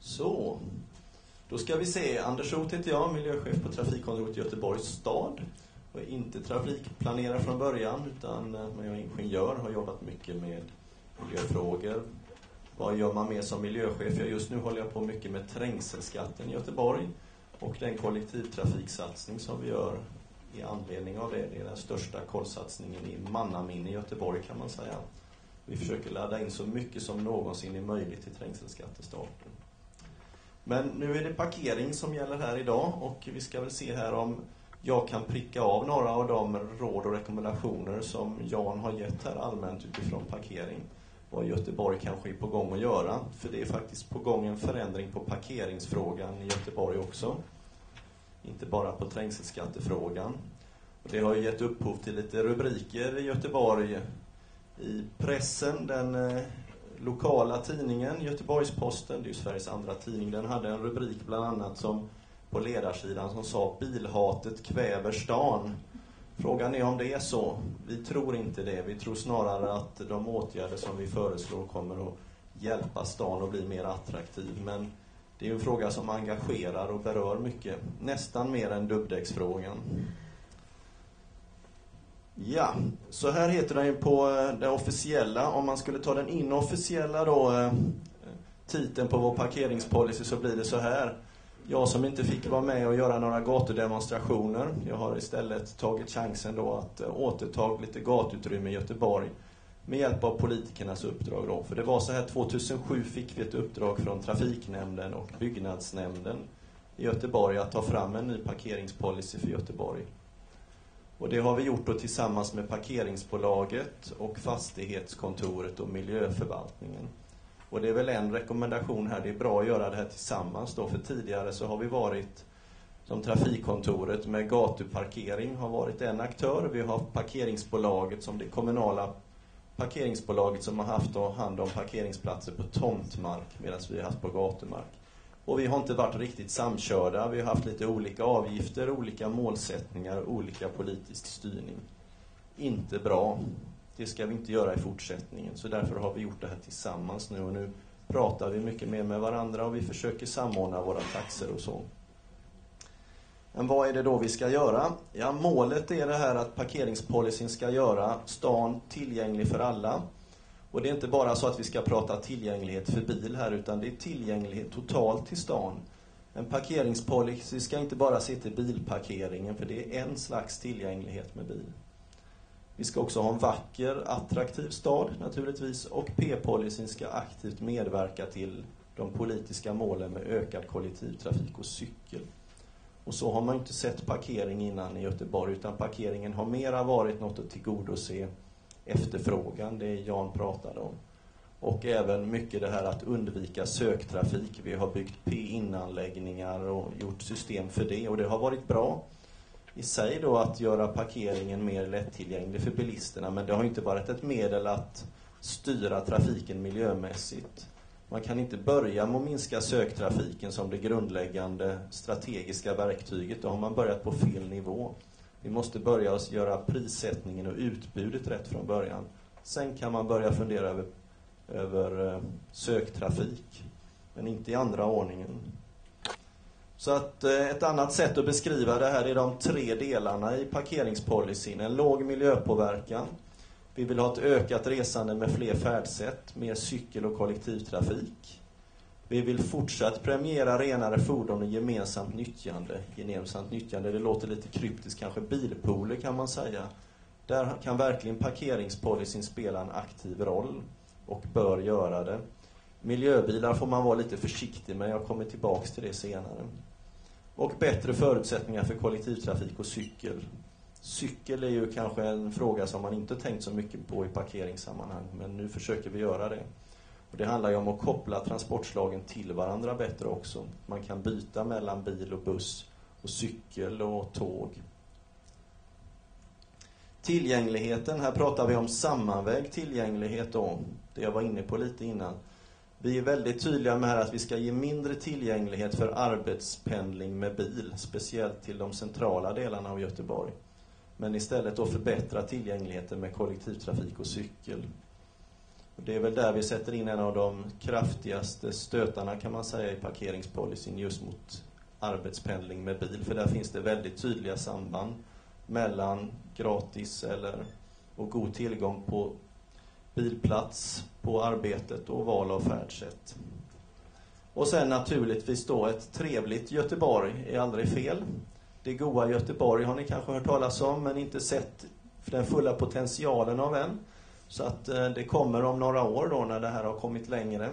Så, då ska vi se. Anders Roth heter jag, miljöchef på trafikkontoret i Göteborgs stad. Jag är inte trafikplanerare från början, utan jag är ingenjör, har jobbat mycket med miljöfrågor. Vad gör man mer som miljöchef? Just nu håller jag på mycket med trängselskatten i Göteborg och den kollektivtrafiksatsning som vi gör i anledning av det. Det är den största kollsatsningen i mannaminne i Göteborg, kan man säga. Vi försöker ladda in så mycket som någonsin är möjligt till trängselskattestarten. Men nu är det parkering som gäller här idag, och vi ska väl se här om jag kan pricka av några av de råd och rekommendationer som Jan har gett här allmänt utifrån parkering. Vad Göteborg kanske är på gång att göra. För det är faktiskt på gång en förändring på parkeringsfrågan i Göteborg också. Inte bara på trängselskattefrågan. Och det har ju gett upphov till lite rubriker i Göteborg. I pressen, den lokala tidningen Göteborgs-Posten, det är ju Sveriges andra tidning, den hade en rubrik bland annat som på ledarsidan som sa bilhatet kväver stan. Frågan är om det är så. Vi tror inte det. Vi tror snarare att de åtgärder som vi föreslår kommer att hjälpa stan att bli mer attraktiv. Men det är ju en fråga som engagerar och berör mycket. Nästan mer än dubbdäcksfrågan. Ja, så här heter den på det officiella. Om man skulle ta den inofficiella då, titeln på vår parkeringspolicy, så blir det så här. Jag som inte fick vara med och göra några gatudemonstrationer. Jag har istället tagit chansen då att återta lite gatutrymme i Göteborg med hjälp av politikernas uppdrag då. För det var så här, 2007 fick vi ett uppdrag från trafiknämnden och byggnadsnämnden i Göteborg att ta fram en ny parkeringspolicy för Göteborg. Och det har vi gjort då tillsammans med parkeringsbolaget och fastighetskontoret och miljöförvaltningen. Och det är väl en rekommendation här, det är bra att göra det här tillsammans då, för tidigare så har vi varit som trafikkontoret med gatuparkering har varit en aktör. Vi har parkeringsbolaget som det kommunala parkeringsbolaget som har haft hand om parkeringsplatser på tomtmark medan vi har haft på gatumark. Och vi har inte varit riktigt samkörda, vi har haft lite olika avgifter, olika målsättningar, olika politisk styrning. Inte bra. Det ska vi inte göra i fortsättningen, så därför har vi gjort det här tillsammans nu, och nu pratar vi mycket mer med varandra och vi försöker samordna våra taxor och så. Men vad är det då vi ska göra? Ja, målet är det här att parkeringspolicyn ska göra stan tillgänglig för alla. Och det är inte bara så att vi ska prata tillgänglighet för bil här, utan det är tillgänglighet totalt till stan. En parkeringspolicy ska inte bara se till bilparkeringen, för det är en slags tillgänglighet med bil. Vi ska också ha en vacker, attraktiv stad naturligtvis, och P-policyn ska aktivt medverka till de politiska målen med ökad kollektivtrafik och cykel. Och så har man inte sett parkering innan i Göteborg, utan parkeringen har mera varit något att tillgodose efterfrågan, det Jan pratade om. Och även mycket det här att undvika söktrafik. Vi har byggt P-inanläggningar och gjort system för det, och det har varit bra i sig då att göra parkeringen mer lättillgänglig för bilisterna, men det har inte varit ett medel att styra trafiken miljömässigt. Man kan inte börja med att minska söktrafiken som det grundläggande strategiska verktyget. Då har man börjat på fel nivå. Vi måste börja att göra prissättningen och utbudet rätt från början. Sen kan man börja fundera över söktrafik, men inte i andra ordningen. Så att ett annat sätt att beskriva det här är de 3 delarna i parkeringspolicyn. En låg miljöpåverkan. Vi vill ha ett ökat resande med fler färdsätt, mer cykel- och kollektivtrafik. Vi vill fortsatt premiera renare fordon och gemensamt nyttjande. Gemensamt nyttjande, det låter lite kryptiskt, kanske bilpooler kan man säga. Där kan verkligen parkeringspolicyn spela en aktiv roll och bör göra det. Miljöbilar får man vara lite försiktig med, jag kommer tillbaka till det senare. Och bättre förutsättningar för kollektivtrafik och cykel. Cykel är ju kanske en fråga som man inte tänkt så mycket på i parkeringssammanhang, men nu försöker vi göra det. Och det handlar ju om att koppla transportslagen till varandra bättre också. Man kan byta mellan bil och buss och cykel och tåg. Tillgängligheten, här pratar vi om sammanvägd tillgänglighet då. Det jag var inne på lite innan. Vi är väldigt tydliga med här att vi ska ge mindre tillgänglighet för arbetspendling med bil, speciellt till de centrala delarna av Göteborg. Men istället då förbättra tillgängligheten med kollektivtrafik och cykel. Det är väl där vi sätter in en av de kraftigaste stötarna kan man säga i parkeringspolicyn just mot arbetspendling med bil. För där finns det väldigt tydliga samband mellan gratis och god tillgång på bilplats på arbetet och val av färdsätt. Och sen naturligtvis då ett trevligt Göteborg är aldrig fel. Det goda Göteborg har ni kanske hört talas om men inte sett för den fulla potentialen av än. Så att det kommer om några år då när det här har kommit längre.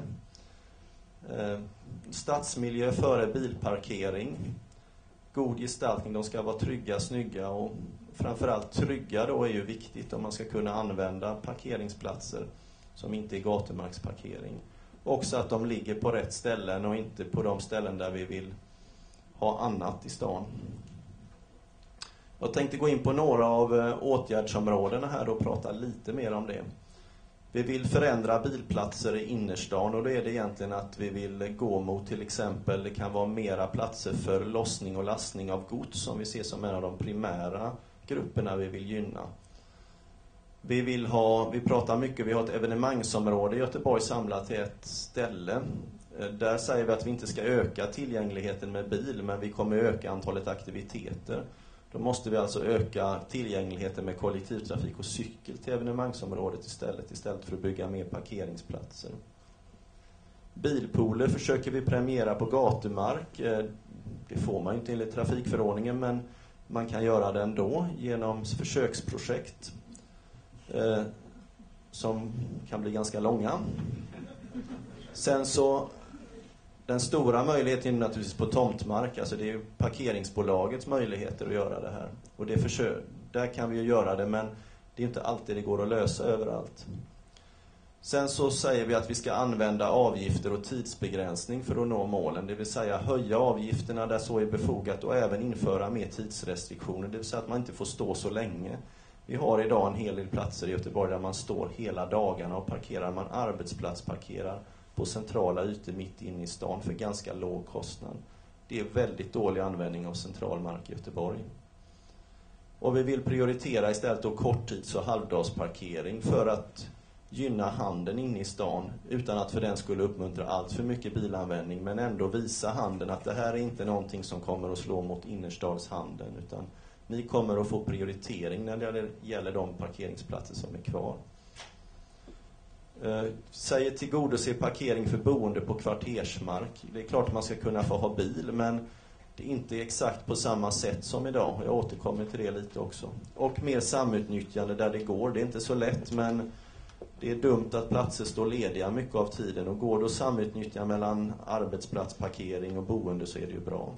Stadsmiljö före bilparkering. God gestaltning, de ska vara trygga, snygga och framförallt trygga då är ju viktigt om man ska kunna använda parkeringsplatser som inte är gatumarksparkering. Också att de ligger på rätt ställen och inte på de ställen där vi vill ha annat i stan. Jag tänkte gå in på några av åtgärdsområdena här och prata lite mer om det. Vi vill förändra bilplatser i innerstan och då är det egentligen att vi vill gå mot till exempel, det kan vara mera platser för lossning och lastning av gods som vi ser som en av de primära grupperna vi vill gynna. Vi pratar mycket, vi har ett evenemangsområde i Göteborg samlat till ett ställe. Där säger vi att vi inte ska öka tillgängligheten med bil men vi kommer öka antalet aktiviteter. Då måste vi alltså öka tillgängligheten med kollektivtrafik och cykel till evenemangsområdet istället för att bygga mer parkeringsplatser. Bilpooler försöker vi premiera på gatumark. Det får man inte enligt trafikförordningen men man kan göra det ändå genom försöksprojekt som kan bli ganska långa. Sen så den stora möjligheten är naturligtvis på tomtmark, alltså det är ju parkeringsbolagets möjligheter att göra det här. Och där kan vi ju göra det men det är inte alltid det går att lösa överallt. Sen så säger vi att vi ska använda avgifter och tidsbegränsning för att nå målen. Det vill säga höja avgifterna där så är befogat och även införa mer tidsrestriktioner. Det vill säga att man inte får stå så länge. Vi har idag en hel del platser i Göteborg där man står hela dagarna och parkerar. Man arbetsplatsparkerar på centrala ytor mitt inne i stan för ganska låg kostnad. Det är väldigt dålig användning av central mark i Göteborg. Och vi vill prioritera istället då korttids- och halvdagsparkering för att gynna handeln inne i stan utan att för den skulle uppmuntra allt för mycket bilanvändning men ändå visa handeln att det här är inte någonting som kommer att slå mot innerstadshandeln utan ni kommer att få prioritering när det gäller de parkeringsplatser som är kvar. Säger tillgodose parkering för boende på kvartersmark. Det är klart att man ska kunna få ha bil men det är inte exakt på samma sätt som idag. Jag återkommer till det lite också. Och mer samutnyttjande där det går. Det är inte så lätt men det är dumt att platser står lediga mycket av tiden och går det att samutnyttja mellan arbetsplatsparkering och boende så är det ju bra.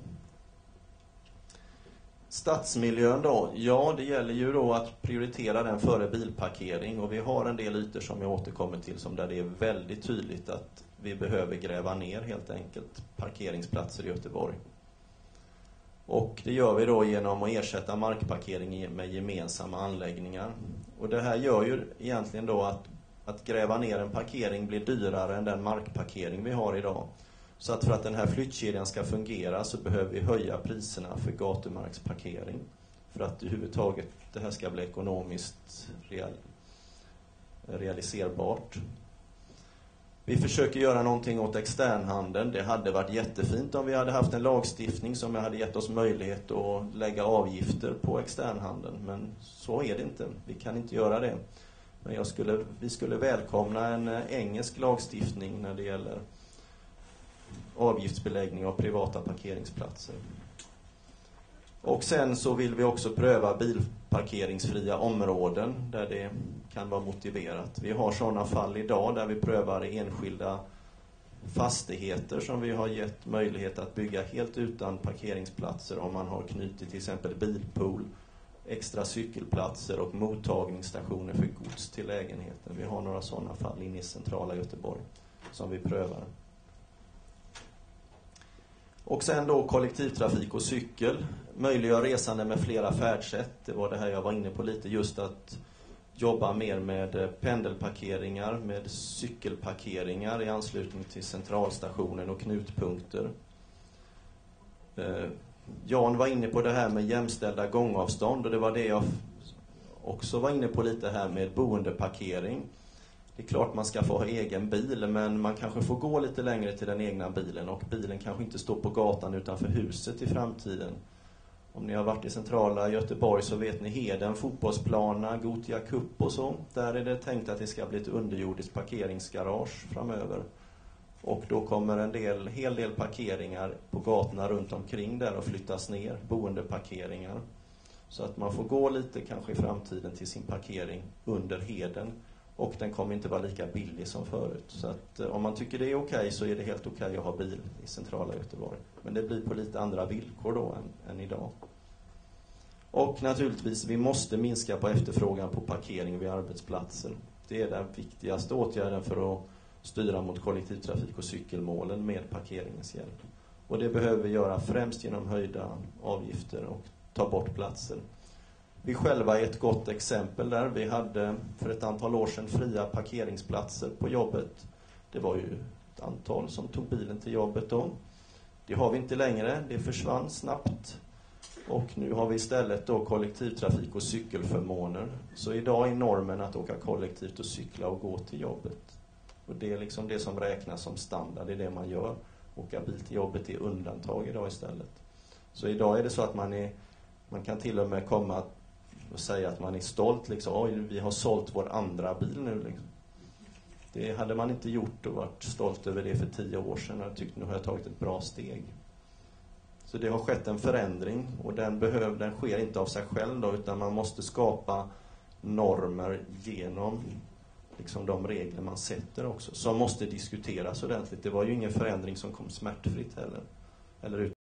Stadsmiljön då, ja det gäller ju då att prioritera den före bilparkering och vi har en del ytor som jag återkommer till som där det är väldigt tydligt att vi behöver gräva ner helt enkelt parkeringsplatser i Göteborg. Och det gör vi då genom att ersätta markparkering med gemensamma anläggningar. Och det här gör ju egentligen då att gräva ner en parkering blir dyrare än den markparkering vi har idag. Så att för att den här flyttkedjan ska fungera så behöver vi höja priserna för gatumarksparkering. För att överhuvudtaget det här ska bli ekonomiskt realiserbart. Vi försöker göra någonting åt externhandeln. Det hade varit jättefint om vi hade haft en lagstiftning som hade gett oss möjlighet att lägga avgifter på externhandeln. Men så är det inte. Vi kan inte göra det. Men vi skulle välkomna en engelsk lagstiftning när det gäller avgiftsbeläggning av privata parkeringsplatser. Och sen så vill vi också pröva bilparkeringsfria områden där det kan vara motiverat. Vi har sådana fall idag där vi prövar enskilda fastigheter som vi har gett möjlighet att bygga helt utan parkeringsplatser om man har knutit till exempel bilpool, extra cykelplatser och mottagningsstationer för gods till lägenheten. Vi har några sådana fall inne i centrala Göteborg som vi prövar. Och sen då kollektivtrafik och cykel. Möjliggör resande med flera färdsätt. Det var det här jag var inne på lite. Just att jobba mer med pendelparkeringar, med cykelparkeringar i anslutning till centralstationen och knutpunkter. Jan var inne på det här med jämställda gångavstånd och det var det jag också var inne på lite här med boendeparkering. Det är klart man ska få ha egen bil, men man kanske får gå lite längre till den egna bilen, och bilen kanske inte står på gatan utanför huset i framtiden. Om ni har varit i centrala Göteborg så vet ni Heden, fotbollsplanerna, Gothia Cup och så. Där är det tänkt att det ska bli ett underjordiskt parkeringsgarage framöver. Och då kommer en hel del parkeringar på gatorna runt omkring där och flyttas ner, boendeparkeringar. Så att man får gå lite kanske i framtiden till sin parkering under Heden. Och den kommer inte vara lika billig som förut. Så att om man tycker det är okej så är det helt okej att ha bil i centrala Göteborg. Men det blir på lite andra villkor då än idag. Och naturligtvis, vi måste minska på efterfrågan på parkering vid arbetsplatser. Det är den viktigaste åtgärden för att styra mot kollektivtrafik och cykelmålen med parkeringens hjälp. Och det behöver vi göra främst genom höjda avgifter och ta bort platser. Vi själva är ett gott exempel där. Vi hade för ett antal år sedan fria parkeringsplatser på jobbet. Det var ju ett antal som tog bilen till jobbet då. Det har vi inte längre, det försvann snabbt. Och nu har vi istället då kollektivtrafik och cykelförmåner. Så idag är normen att åka kollektivt och cykla och gå till jobbet. Och det är liksom det som räknas som standard, det är det man gör. Åka bil till jobbet är undantag idag istället. Så idag är det så att man kan till och med komma och säga att man är stolt liksom. Oj, vi har sålt vår andra bil nu liksom. Det hade man inte gjort och varit stolt över det för 10 år sedan och tyckte nu har jag tagit ett bra steg. Så det har skett en förändring och den sker inte av sig själv då, utan man måste skapa normer genom liksom de regler man sätter också, som måste diskuteras ordentligt. Det var ju ingen förändring som kom smärtfritt heller.